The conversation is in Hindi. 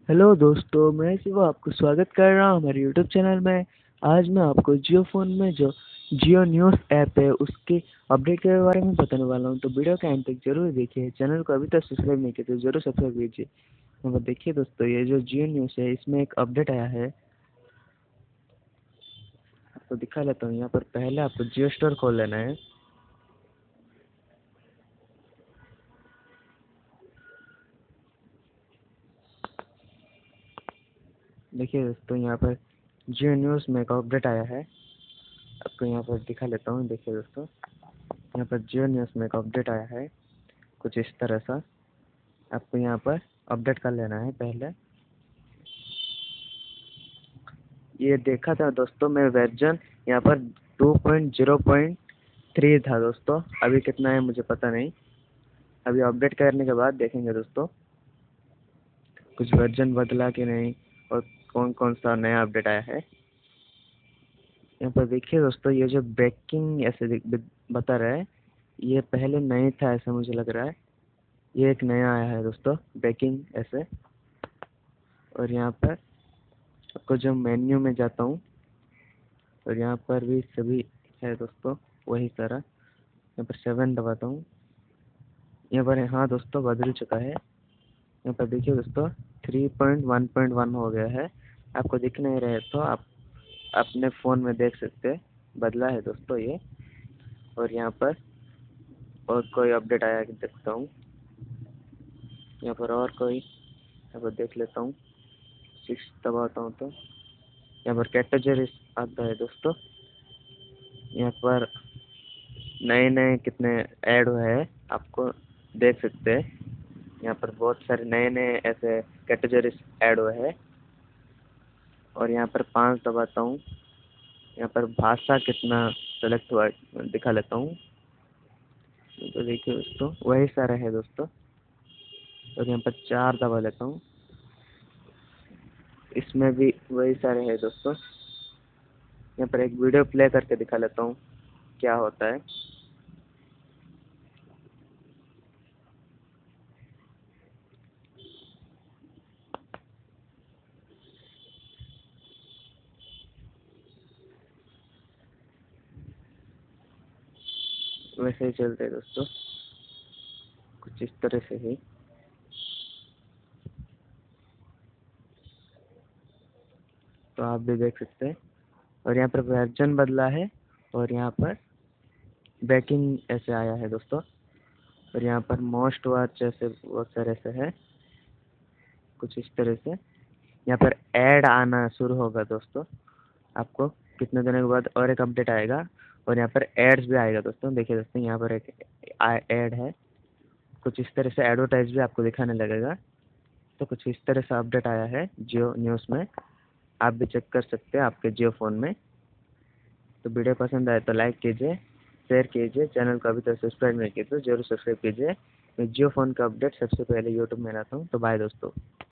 हेलो दोस्तों, मैं शिवा आपको स्वागत कर रहा हूँ हमारे यूट्यूब चैनल में। आज मैं आपको जियो फ़ोन में जो जियो न्यूज़ ऐप है उसके अपडेट के बारे में बताने वाला हूँ। तो वीडियो का अंत तक जरूर देखिए। चैनल को अभी तक सब्सक्राइब नहीं किया तो जरूर सब्सक्राइब कीजिए। तो देखिए दोस्तों, ये जो जियो न्यूज़ है इसमें एक अपडेट आया है। आपको दिखा लेता हूँ। यहाँ पर पहले आपको जियो स्टोर खोल लेना है। देखिए दोस्तों, यहाँ पर जियो न्यूज़ में एक अपडेट आया है। आपको यहाँ पर दिखा लेता हूँ। देखिए दोस्तों, यहाँ पर जियो न्यूज़ में एक अपडेट आया है कुछ इस तरह सा। आपको यहाँ पर अपडेट कर लेना है। पहले ये देखा था दोस्तों, मैं वर्जन यहाँ पर 2.0.3 था दोस्तों। अभी कितना है मुझे पता नहीं। अभी अपडेट करने के बाद देखेंगे दोस्तों कुछ वर्जन बदला कि नहीं और कौन कौन सा नया अपडेट आया है। यहाँ पर देखिए दोस्तों, ये जो ब्रेकिंग ऐसे बता रहा है, ये पहले नहीं था ऐसा मुझे लग रहा है। ये एक नया आया है दोस्तों, ब्रेकिंग ऐसे। और यहाँ पर आपको जो मेन्यू में जाता हूँ और यहाँ पर भी सभी है दोस्तों, वही सारा। यहाँ पर 7 दबाता हूँ। यहाँ पर हाँ दोस्तों, बदल चुका है। यहाँ पर देखिए दोस्तों, 3.1.1 हो गया है। आपको दिख नहीं रहे तो आप अपने फ़ोन में देख सकते हैं। बदला है दोस्तों ये। और यहाँ पर और कोई अपडेट आया कि देखता हूँ। यहाँ पर और कोई, यहाँ पर देख लेता हूँ। 6 दबाता हूँ तो यहाँ पर कैटेगरी आता है दोस्तों। यहाँ पर नए नए कितने ऐड हुए हैं आपको देख सकते हैं। यहाँ पर बहुत सारे नए नए ऐसे कैटेगरीज ऐड हुए हैं। और यहाँ पर 5 दबाता हूँ। यहाँ पर भाषा कितना सेलेक्ट हुआ है दिखा लेता हूँ। तो देखिए दोस्तों, वही सारा है दोस्तों। और यहाँ पर 4 दबा लेता हूँ। इसमें भी वही सारे है दोस्तों। यहाँ पर एक वीडियो प्ले करके दिखा लेता हूँ क्या होता है। वैसे ही चलते हैं दोस्तों, कुछ इस तरह से ही। तो आप भी देख सकते हैं। और यहाँ पर वर्जन बदला है और यहाँ पर बैकिंग ऐसे आया है दोस्तों। और यहाँ पर मोस्ट वॉच ऐसे बहुत सारे ऐसे है कुछ इस तरह से। यहाँ पर ऐड आना शुरू होगा दोस्तों। आपको कितने दिनों के बाद और एक अपडेट आएगा। और यहाँ पर एड्स भी आएगा दोस्तों। देखिए दोस्तों, यहाँ पर एक ऐड है। कुछ इस तरह से एडवर्टाइज भी आपको दिखाने लगेगा। तो कुछ इस तरह से अपडेट आया है जियो न्यूज़ में। आप भी चेक कर सकते हैं आपके जियो फ़ोन में। तो वीडियो पसंद आए तो लाइक कीजिए, शेयर कीजिए। चैनल को अभी तक सब्सक्राइब नहीं किया तो जरूर सब्सक्राइब कीजिए। मैं जियो फ़ोन का अपडेट सबसे पहले यूट्यूब में लाता हूँ। तो बाय दोस्तों।